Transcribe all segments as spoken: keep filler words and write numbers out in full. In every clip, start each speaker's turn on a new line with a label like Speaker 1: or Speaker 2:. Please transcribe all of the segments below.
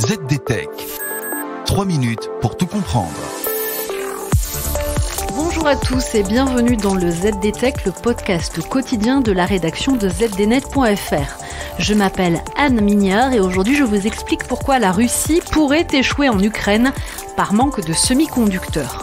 Speaker 1: Z D Tech. trois minutes pour tout comprendre.
Speaker 2: Bonjour à tous et bienvenue dans le Z D Tech, le podcast quotidien de la rédaction de Z D net point F R. Je m'appelle Anne Mignard et aujourd'hui je vous explique pourquoi la Russie pourrait échouer en Ukraine par manque de semi-conducteurs.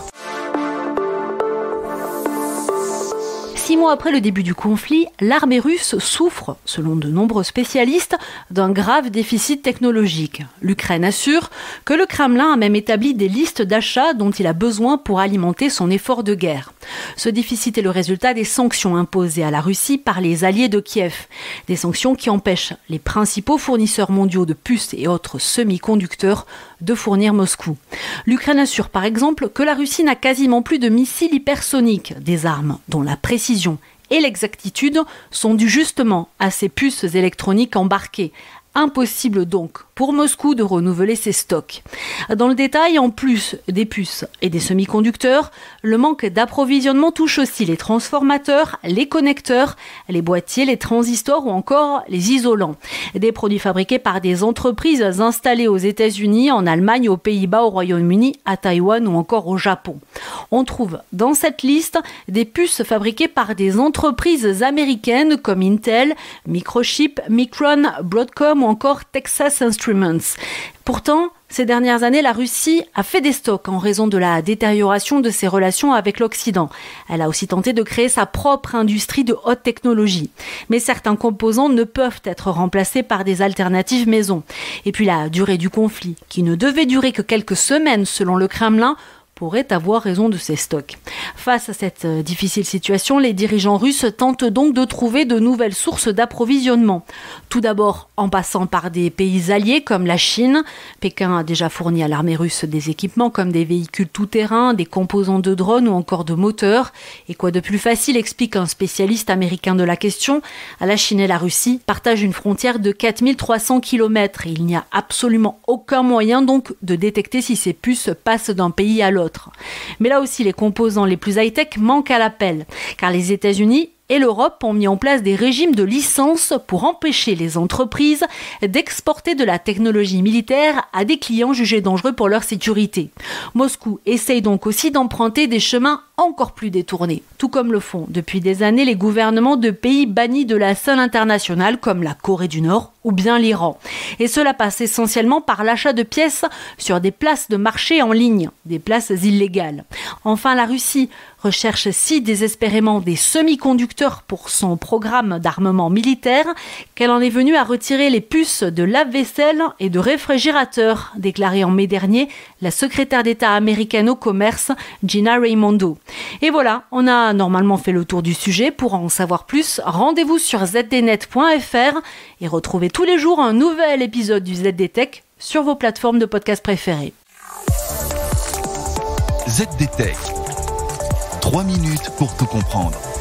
Speaker 2: Six mois après le début du conflit, l'armée russe souffre, selon de nombreux spécialistes, d'un grave déficit technologique. L'Ukraine assure que le Kremlin a même établi des listes d'achats dont il a besoin pour alimenter son effort de guerre. Ce déficit est le résultat des sanctions imposées à la Russie par les alliés de Kiev. Des sanctions qui empêchent les principaux fournisseurs mondiaux de puces et autres semi-conducteurs de fournir Moscou. L'Ukraine assure par exemple que la Russie n'a quasiment plus de missiles hypersoniques, des armes dont la précision et l'exactitude sont dues justement à ces puces électroniques embarquées. Impossible donc pour Moscou de renouveler ses stocks. Dans le détail, en plus des puces et des semi-conducteurs, le manque d'approvisionnement touche aussi les transformateurs, les connecteurs, les boîtiers, les transistors ou encore les isolants. Des produits fabriqués par des entreprises installées aux États-Unis, en Allemagne, aux Pays-Bas, au Royaume-Uni, à Taïwan ou encore au Japon. On trouve dans cette liste des puces fabriquées par des entreprises américaines comme Intel, Microchip, Micron, Broadcom ou encore Texas Instruments. Pourtant, ces dernières années, la Russie a fait des stocks en raison de la détérioration de ses relations avec l'Occident. Elle a aussi tenté de créer sa propre industrie de haute technologie. Mais certains composants ne peuvent être remplacés par des alternatives maison. Et puis la durée du conflit, qui ne devait durer que quelques semaines selon le Kremlin, pourrait avoir raison de ces stocks. Face à cette difficile situation, les dirigeants russes tentent donc de trouver de nouvelles sources d'approvisionnement. Tout d'abord en passant par des pays alliés comme la Chine. Pékin a déjà fourni à l'armée russe des équipements comme des véhicules tout-terrain, des composants de drones ou encore de moteurs. Et quoi de plus facile, explique un spécialiste américain de la question, la Chine et la Russie partagent une frontière de quatre mille trois cents kilomètres et il n'y a absolument aucun moyen donc de détecter si ces puces passent d'un pays à l'autre. Mais là aussi, les composants les plus high-tech manquent à l'appel, car les États-Unis et l'Europe ont mis en place des régimes de licence pour empêcher les entreprises d'exporter de la technologie militaire à des clients jugés dangereux pour leur sécurité. Moscou essaye donc aussi d'emprunter des chemins encore plus détournés, tout comme le font depuis des années les gouvernements de pays bannis de la scène internationale comme la Corée du Nord ou bien l'Iran. Et cela passe essentiellement par l'achat de pièces sur des places de marché en ligne, des places illégales. Enfin, la Russie recherche si désespérément des semi-conducteurs pour son programme d'armement militaire qu'elle en est venue à retirer les puces de lave-vaisselle et de réfrigérateurs, déclaré en mai dernier la secrétaire d'État américaine au commerce, Gina Raimondo. Et voilà, on a normalement fait le tour du sujet. Pour en savoir plus, rendez-vous sur Z D net point F R et retrouvez tous les jours un nouvel épisode du Z D Tech sur vos plateformes de podcast préférées.
Speaker 1: Z D Tech. trois minutes pour tout comprendre.